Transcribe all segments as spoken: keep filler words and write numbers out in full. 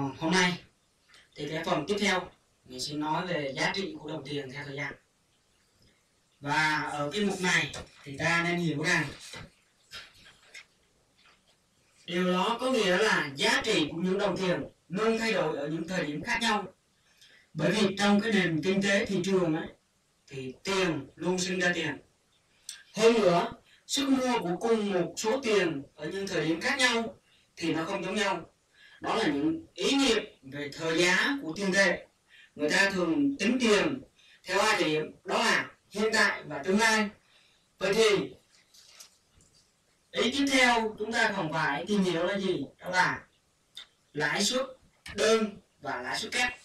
hôm nay thì cái phần tiếp theo mình sẽ nói về giá trị của đồng tiền theo thời gian. Và ở cái mục này thì ta nên hiểu rằng điều đó có nghĩa là giá trị của những đồng tiền luôn thay đổi ở những thời điểm khác nhau. Bởi vì trong cái nền kinh tế thị trường ấy, thì tiền luôn sinh ra tiền. Hơn nữa, sức mua của cùng một số tiền ở những thời điểm khác nhau thì nó không giống nhau. Đó là những ý niệm về thời giá của tiền tệ. Người ta thường tính tiền theo hai thời điểm, đó là hiện tại và tương lai. Vậy thì ý tiếp theo chúng ta còn phải tìm hiểu là gì? Đó là lãi suất đơn và lãi suất kép.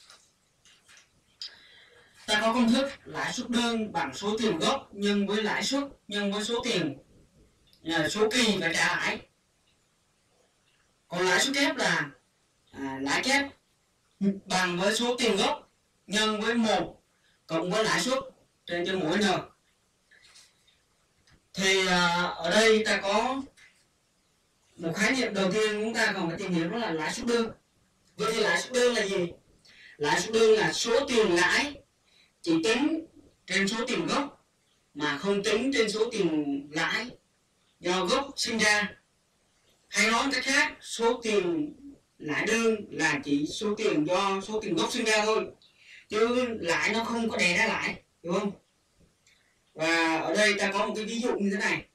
Ta có công thức lãi suất đơn bằng số tiền gốc nhân với lãi suất nhân với số tiền số kỳ phải trả lãi. Còn lãi suất kép là à, lãi kép bằng với số tiền gốc nhân với một cộng với lãi suất trên cho mỗi n. Thì à, ở đây ta có một khái niệm đầu tiên chúng ta còn phải tìm hiểu, đó là lãi suất đơn. Vậy thì lãi suất đơn là gì? Lãi suất đơn là số tiền lãi chỉ tính trên số tiền gốc mà không tính trên số tiền lãi do gốc sinh ra. Hay nói cách khác, số tiền lãi đơn là chỉ số tiền do số tiền gốc sinh ra thôi, chứ lãi nó không có đè ra lãi, đúng không? Và ở đây ta có một cái ví dụ như thế này.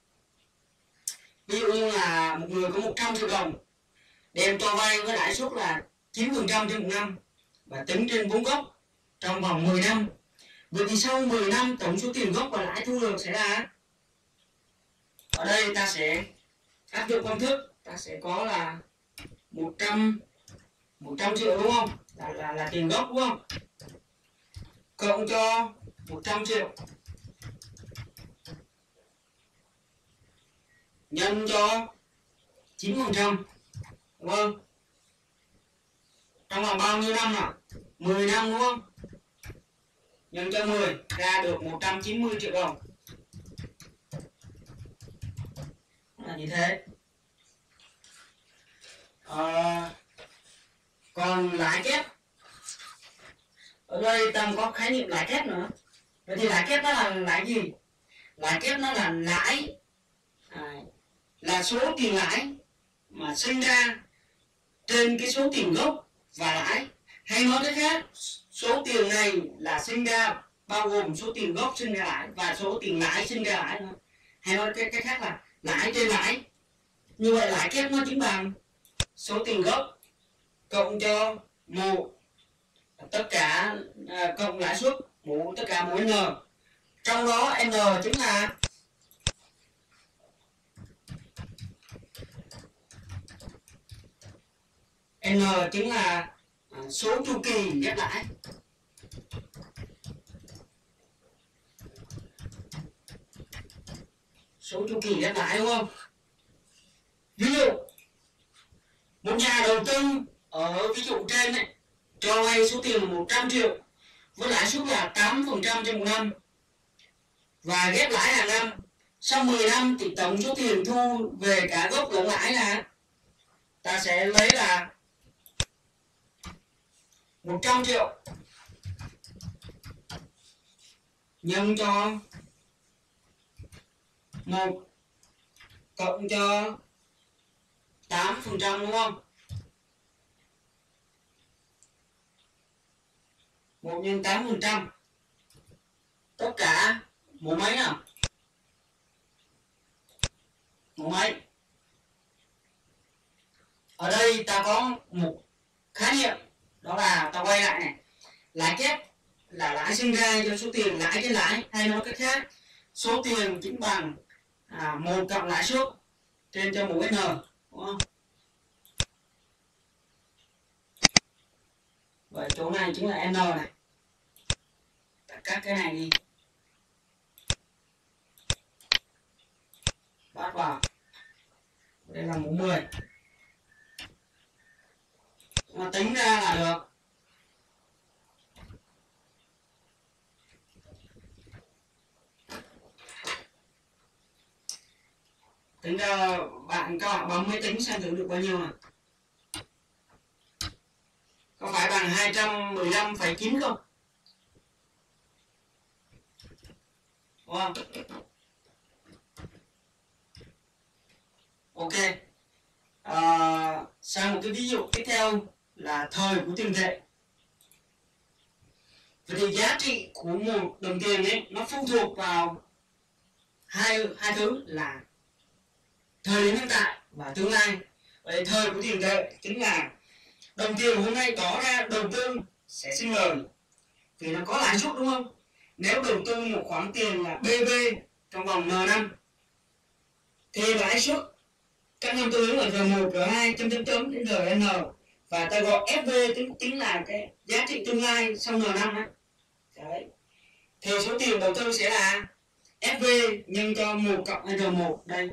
Ví dụ như là một người có một trăm triệu đồng đem cho vay với lãi suất là chín phần trăm trên một năm và tính trên vốn gốc trong vòng mười năm. Vậy thì sau mười năm tổng số tiền gốc và lãi thu được sẽ là, ở đây ta sẽ áp dụng công thức, ta sẽ có là một trăm triệu, đúng không? Là, là, là tiền gốc, đúng không? Cộng cho một trăm triệu nhân cho chín phần trăm, đúng không? Trong vòng bao nhiêu năm nào? mười năm, đúng không? Nhân cho mười ra được một trăm chín mươi triệu đồng. Là như thế. À, còn lãi kép, ở đây ta có khái niệm lãi kép nữa. Vậy thì lãi kép nó là lãi gì? Lãi kép nó là lãi à, là số tiền lãi mà sinh ra trên cái số tiền gốc và lãi. Hay nói cách khác, số tiền này là sinh ra bao gồm số tiền gốc sinh ra lãi và số tiền lãi sinh ra lãi nữa. Hay nói cách khác là lãi trên lãi. Như vậy lãi kép nó chính bằng số tiền gốc cộng cho một tất cả à, cộng lãi suất mũ tất cả mũ n. Trong đó n chính là n chính là à, số chu kỳ ghép lãi. Số chu kỳ ghép lãi, đúng không? Ví dụ một nhà đầu tư ở ví dụ trên này cho vay số tiền một trăm triệu với lãi suất là tám phần trăm trên một năm và ghép lãi hàng năm. Sau mười năm thì tổng số tiền thu về cả gốc lẫn lãi là, ta sẽ lấy là một trăm triệu nhân cho một cộng cho tám phần trăm, đúng không? một nhân tám phần trăm tất cả một mấy nào? Một mấy. Ở đây ta có một khái niệm, đó là ta quay lại này, lãi kép là lãi sinh ra do số tiền lãi trên lãi. Hay nói cách khác, số tiền chính bằng à, một cộng lãi suất trên cho mũ n, đúng không? Vậy chỗ này chính là n này. Ta cắt cái này đi, bắt vào. Đây là mũ mười. Mà tính ra là được tính ra bạn các bạn bấm máy tính xem thử được bao nhiêu nào. bằng hai trăm mười lăm phẩy chín không? Đúng không? Ok. À, sang một cái ví dụ tiếp theo là thời của tiền tệ. Vậy thì giá trị của một đồng tiền ấy nó phụ thuộc vào hai hai thứ là thời điểm hiện tại và tương lai. Vậy thời của tiền tệ chính là đồng tiền hôm nay có ra đầu tư sẽ sinh lời vì nó có lãi suất, đúng không? Nếu đầu tư một khoản tiền là bê vê trong vòng N năm thì lãi suất các năm tương ứng là R một, R hai, chấm chấm chấm đến R N, và ta gọi F V tính tính là cái giá trị tương lai sau N năm đấy. Đấy. Thì số tiền đầu tư sẽ là F V nhân cho một cộng R một đây.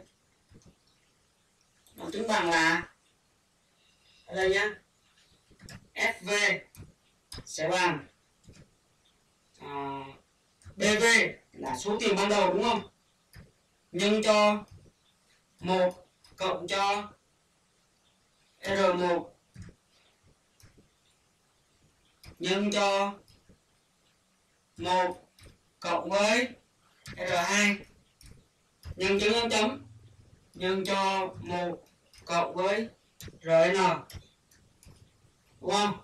Nó tính bằng là ở đây nhá. F V sẽ bằng à, bê vê là số tiền ban đầu, đúng không? Nhân cho một cộng cho R một nhân cho một cộng với R hai nhân chấm chấm chấm nhân cho một cộng với R N, đúng không?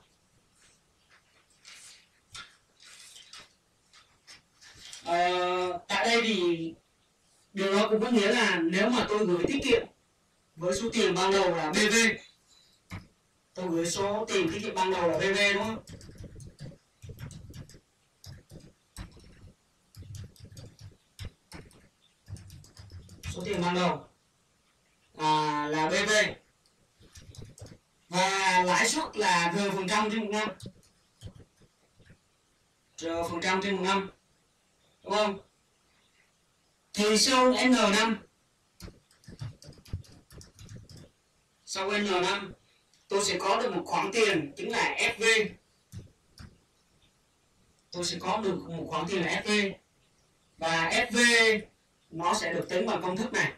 Ờ, tại đây thì điều đó cũng có nghĩa là nếu mà tôi gửi tiết kiệm với số tiền ban đầu là bê vê, tôi gửi số tiền tiết kiệm ban đầu là bê vê, đúng không? Số tiền ban đầu à, là bê vê và lãi suất là R phần trăm trên một năm, R phần trăm trên một năm, đúng không? Thì sau N năm, sau N năm tôi sẽ có được một khoản tiền chính là F V. Tôi sẽ có được một khoản tiền là F V và F V nó sẽ được tính bằng công thức này.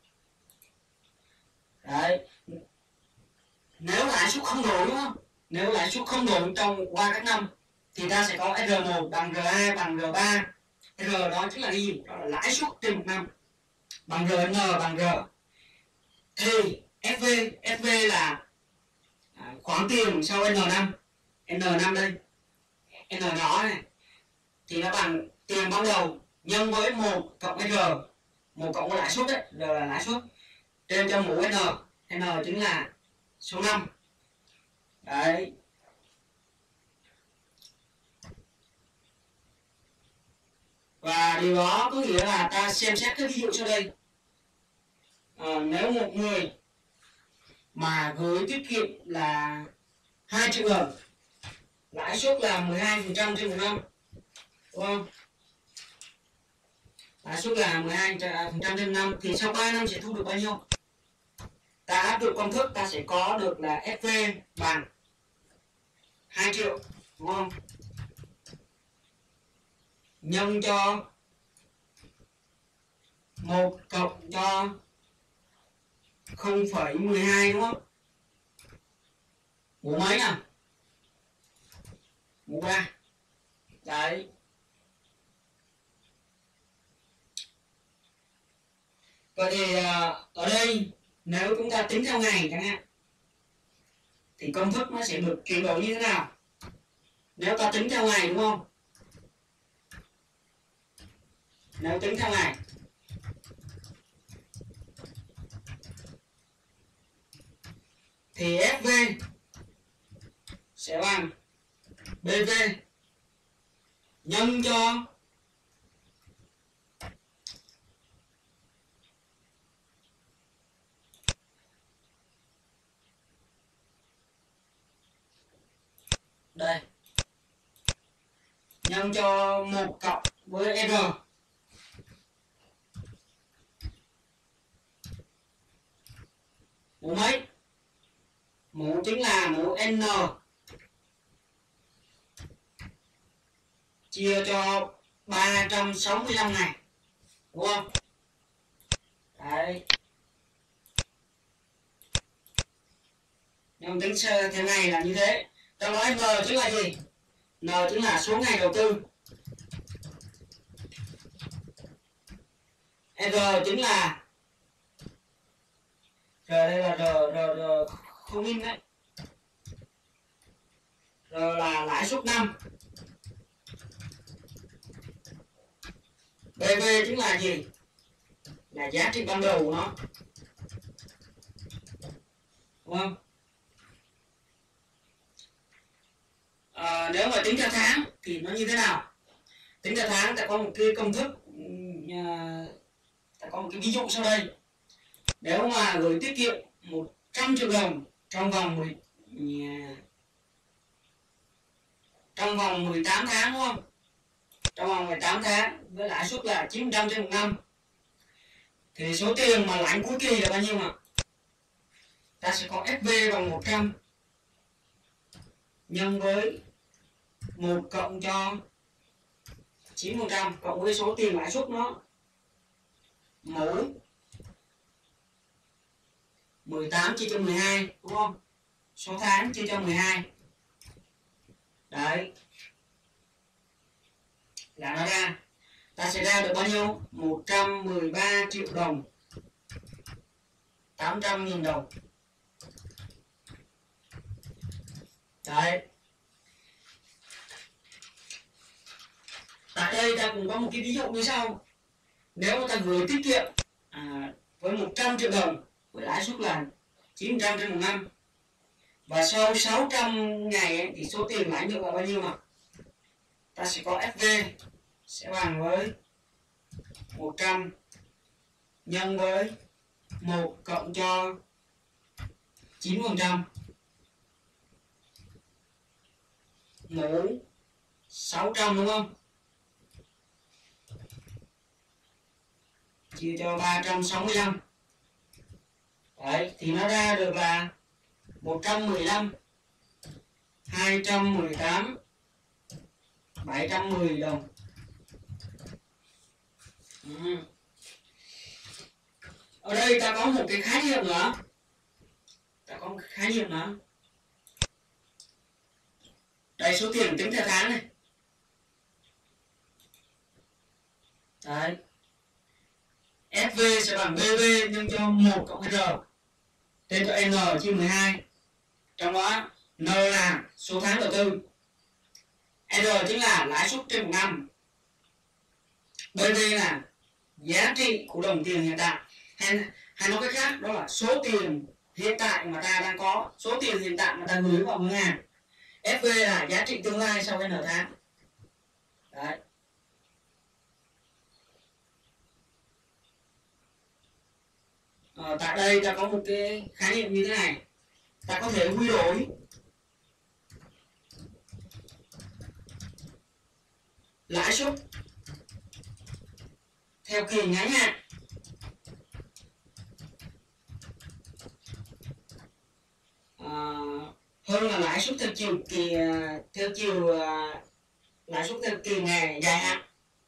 Đấy. Nếu lãi suất không đổi, đúng không? Nếu lãi suất không đổi trong qua các năm thì ta sẽ có R một bằng R hai bằng R ba. R đó chính là gì? Đó là lãi suất trên một năm. Bằng R N bằng R. Thì F V, F V là à, khoản tiền sau N năm. N năm đây. N nhỏ này. Thì nó bằng tiền ban đầu nhân với một cộng với R. một cộng với lãi suất đấy, R là lãi suất. Trên cho mũ N. N chính là số năm. Đấy. Và điều đó có nghĩa là ta xem xét cái ví dụ sau đây. À, nếu một người mà gửi tiết kiệm là hai triệu đồng, lãi suất là mười hai phần trăm trên một năm, đúng không? Lãi suất là mười hai phần trăm trên một năm thì sau ba năm sẽ thu được bao nhiêu? Ta áp dụng công thức ta sẽ có được là F V bằng hai triệu, đúng không? Nhân cho một cộng cho không phẩy mười hai, đúng không? Mũ mấy nào? Mũ ba. Đấy. Vậy thì ở đây nếu chúng ta tính theo ngày chẳng hạn thì công thức nó sẽ được chuyển đổi như thế nào? Nếu ta tính theo ngày, đúng không? Nếu tính theo ngày thì F V sẽ bằng bê vê nhân cho đây, nhân cho một cộng với R. Mũ mấy? Mũ chính là mũ N chia cho ba trăm sáu mươi lăm ngày, đúng không? Đấy. Nếu tính theo ngày là như thế. Trong đó N chính là gì? N chính là số ngày đầu tư. R chính là R đây là R, R, R không in đấy. R là lãi suất năm. bê vê chính là gì? Là giá trị ban đầu của nó. Đúng không? À, nếu mà tính theo tháng thì nó như thế nào? Tính theo tháng ta có một cái công thức, à, ta có một cái ví dụ sau đây. Nếu mà gửi tiết kiệm một trăm triệu đồng trong vòng mười trong vòng mười tám tháng, đúng không? Trong vòng mười tám tháng với lãi suất là chín phần trăm trên một năm, thì số tiền mà lãnh cuối kỳ là bao nhiêu ạ? Ta sẽ có ép vê bằng một trăm nhân với một cộng cho chín phần trăm cộng với số tiền lãi suất nó mũ mười tám chia cho mười hai, đúng không? Số tháng chia cho mười hai. Đấy. Là nó ra. Ta sẽ ra được bao nhiêu? một trăm mười ba triệu đồng tám trăm nghìn đồng. Đấy. Tại đây ta cũng có một cái ví dụ như sau. Nếu mà ta gửi tiết kiệm à, với một trăm triệu đồng với lãi suất là chín phần trăm trên một năm, và sau sáu trăm ngày ấy, thì số tiền lãnh được là bao nhiêu nào? Ta sẽ có ép vê sẽ bằng với một trăm nhân với một cộng cho chín phần trăm mũ sáu trăm, đúng không? Chia cho ba trăm sáu mươi lăm. Đấy, thì nó ra được là một trăm mười lăm, hai trăm mười tám, bảy trăm mười đồng. Ừ. Ở đây ta có một cái khái niệm nữa. Ta có một cái khái niệm nữa. Đây, số tiền tính theo tháng này. Đấy. ép vê sẽ bằng bê vê nhân cho một cộng R trên cho N chia mười hai. Trong đó N là số tháng đầu tư, R chính là lãi suất trên một năm, bê vê là giá trị của đồng tiền hiện tại, hay, hay nói cách khác đó là số tiền hiện tại mà ta đang có, số tiền hiện tại mà ta gửi vào ngân hàng. ép vê là giá trị tương lai sau N tháng. Đấy. Ờ, tại đây ta có một cái khái niệm như thế này. Ta có thể quy đổi lãi suất theo kỳ ngắn hạn à, hơn là lãi suất theo chiều kỳ theo chiều lãi suất theo kỳ ngày dài hạn.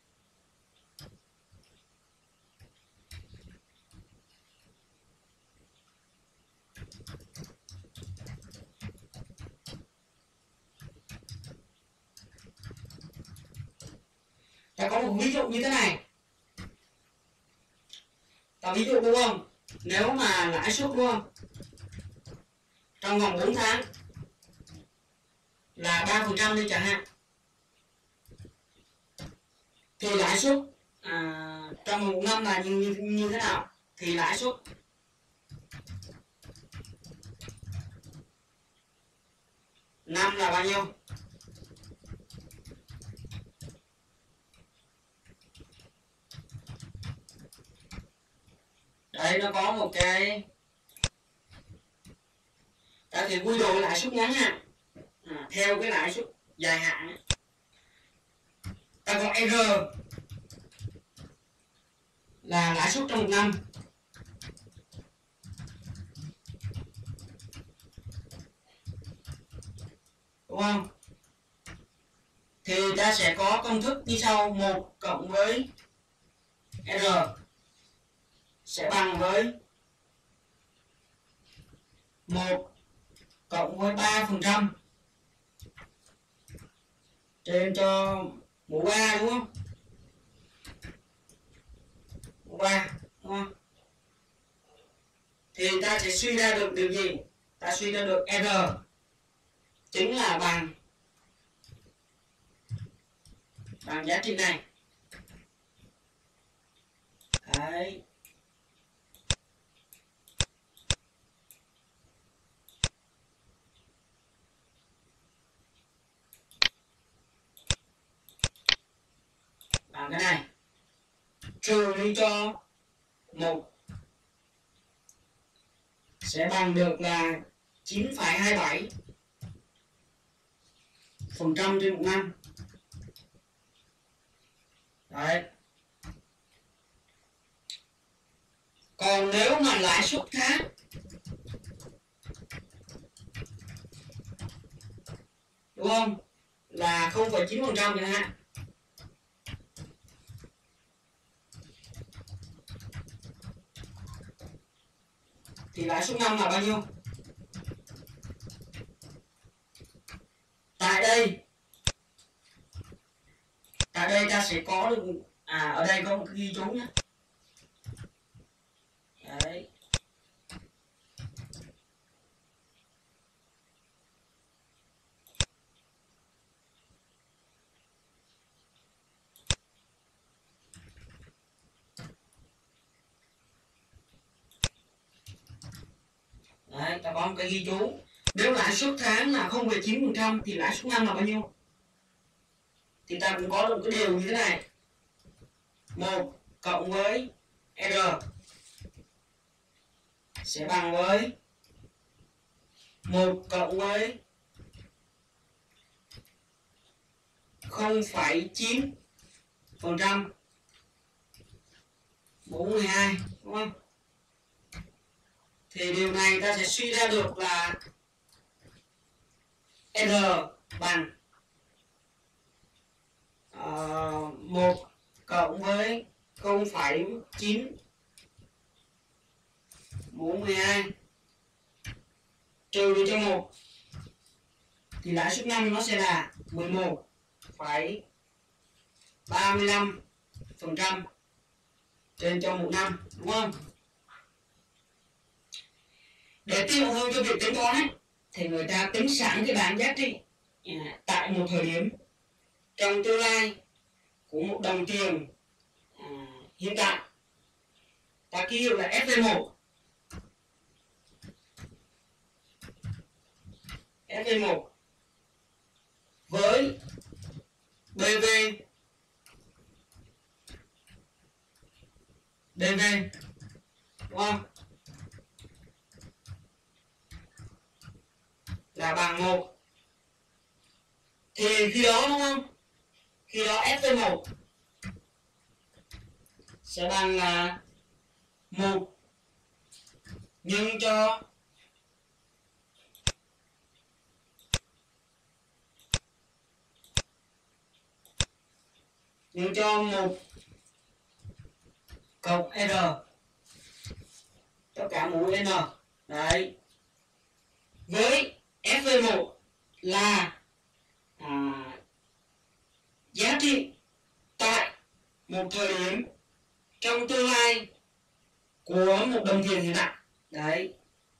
Ta có một ví dụ như thế này. Ta ví dụ, đúng không? Nếu mà lãi suất, đúng không, trong vòng bốn tháng là ba phần trăm đi chẳng hạn, thì lãi suất à, trong một năm là như, như, như thế nào? Thì lãi suất năm là bao nhiêu? Đây, nó có một cái ta thì quy đổi lãi suất ngắn hạn à, theo cái lãi suất dài hạn. Ta có R là lãi suất trong một năm, đúng không? Thì ta sẽ có công thức như sau: một cộng với R sẽ bằng với một cộng với ba phần trăm trên cho mũ ba đúng không? Mũ ba đúng không? Thì ta sẽ suy ra được điều gì? Ta suy ra được R chính là bằng bằng giá trị này. Đấy. Bằng cái này trừ đi cho một sẽ bằng được là chín phẩy hai bảy phần trăm trên một năm. Đấy. Còn nếu mà lãi suất khác đúng không, là không phẩy chín phần trăm chẳng hạn, thì lãi suất năm là bao nhiêu? Tại đây tại đây ta sẽ có được, à ở đây có một cái ghi chú nhé. Đấy. Đấy, ta có một cái ghi chú. Nếu lãi suất tháng là không phẩy chín phần trăm thì lãi suất năm là bao nhiêu? Thì ta cũng có được cái điều như thế này. một cộng với R sẽ bằng với một cộng với không phẩy chín phần trăm bốn mươi hai đúng không? Thì điều này ta sẽ suy ra được là R bằng uh, một cộng với không phẩy chín bốn mươi hai trừ đi cho một thì lãi suất năm nó sẽ là mười một phẩy ba mươi lăm phần trăm trên cho một năm đúng không? Để tiện hơn cho việc tính toán ấy, thì người ta tính sẵn cái bảng giá trị à, tại một thời điểm trong tương lai của một đồng tiền à, hiện tại. Ta ký hiệu là F V một. F V một với B V B V đúng không? Là bằng một. Thì khi đó đúng không? Khi đó F V một sẽ bằng là một nhân cho nhân cho một cộng R tất cả mũ N. Đấy. Với F V một là à, giá trị tại một thời điểm trong tương lai của một đồng tiền hiện tại. Đấy.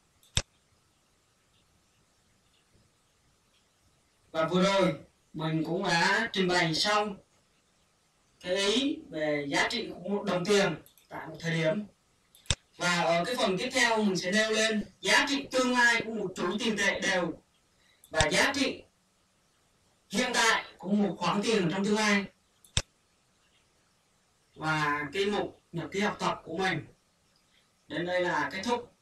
Và vừa rồi mình cũng đã trình bày xong cái ý về giá trị của một đồng tiền tại một thời điểm. Và ở cái phần tiếp theo mình sẽ nêu lên giá trị tương lai của một chuỗi tiền tệ đều và giá trị hiện tại của một khoản tiền trong tương lai. Và cái mục nhật ký học tập của mình đến đây là kết thúc.